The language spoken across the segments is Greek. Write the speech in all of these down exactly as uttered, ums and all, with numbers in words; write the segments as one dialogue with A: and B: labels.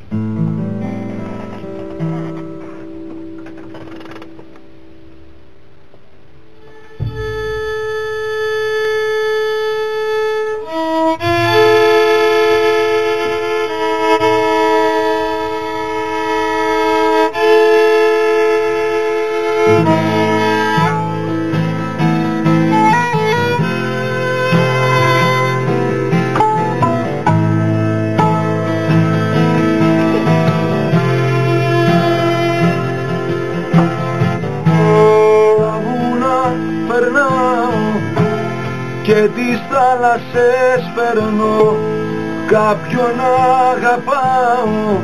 A: Και τις θάλασσες περνώ, κάποιον αγαπάω.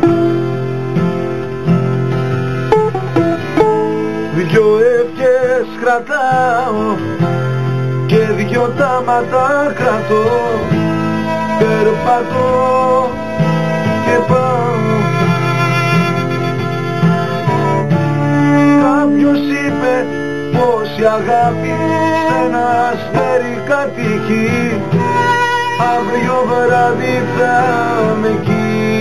A: Δυο εύκες κρατάω και δυο τάματα κρατώ. Περπατώ και πάω. Κάποιος είπε πως η αγάπη σ' ένα αστέρι κατοικεί. Αύριο βράδυ θα είμαι εκεί.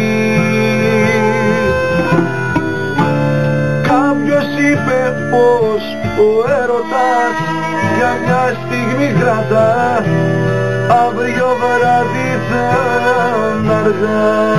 A: Κάποιος είπε πως ο έρωτας για μια στιγμή κρατά. Αύριο βράδυ θα είναι αργά.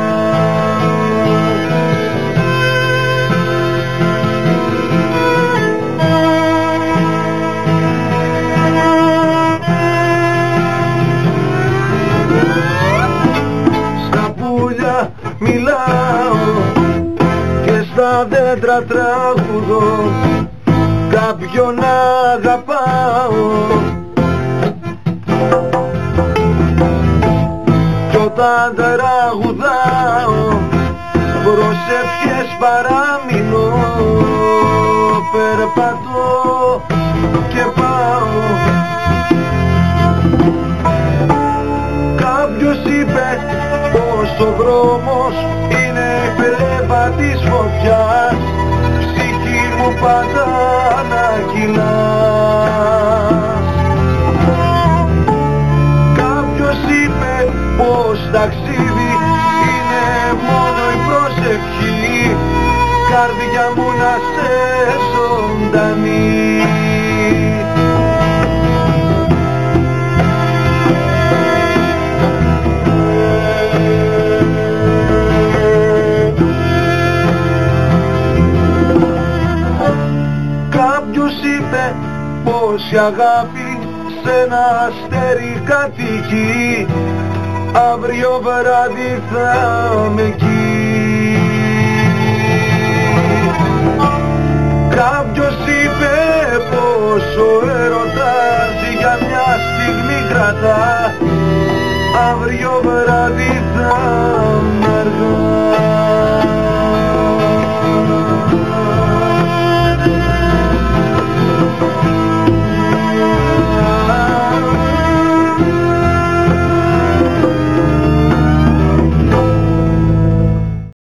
A: Μιλάω και στα δέντρα τραγουδώ, κάποιον αγαπάω. Κι όταν τραγουδάω προσευχές παραμείνω. Περπατώ και πάω. Κάποιος είπε πως ο δρόμος είναι φλέβα της φωτιάς. Ψυχή μου πάντα να κυλάς. Κάποιος είπε πως ταξίδι είναι μόνο η προσευχή. Καρδιά μου να σε ζωντανή. Πως η αγάπη σ' ένα αστέρι κατοικεί. Αύριο βράδυ θα είμαι εκεί. Κάποιος είπε πως ο έρωτας για μια στιγμή κρατά. Αύριο βράδυ θα είναι αργά.